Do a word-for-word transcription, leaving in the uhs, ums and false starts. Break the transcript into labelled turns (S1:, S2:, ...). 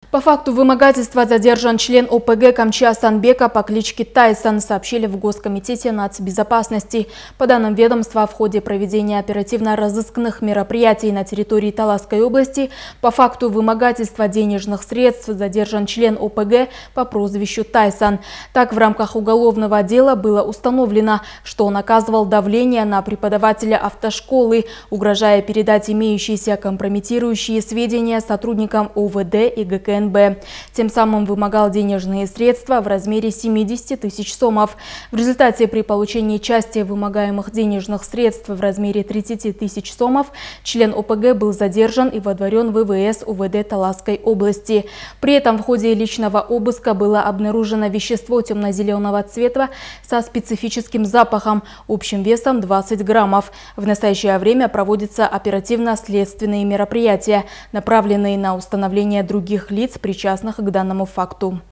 S1: По факту вымогательства задержан член О П Г Камча Санбека по кличке Тайсон, сообщили в Госкомитете нацбезопасности. По данным ведомства, в ходе проведения оперативно-розыскных мероприятий на территории Таласской области по факту вымогательства денежных средств задержан член О П Г по прозвищу Тайсон. Так, в рамках уголовного дела было установлено, что он оказывал давление на преподавателя автошколы, угрожая передать имеющиеся компрометирующие сведения сотрудникам О В Д и Г К Н Б. Тем самым вымогал денежные средства в размере семидесяти тысяч сомов. В результате при получении части вымогаемых денежных средств в размере тридцати тысяч сомов член О П Г был задержан и водворен в В С У В Д Таласской области. При этом в ходе личного обыска было обнаружено вещество темно-зеленого цвета со специфическим запахом, общим весом двадцать граммов. В настоящее время проводятся оперативно-следственные мероприятия, направленные на установление других лиц, причастных к данному факту.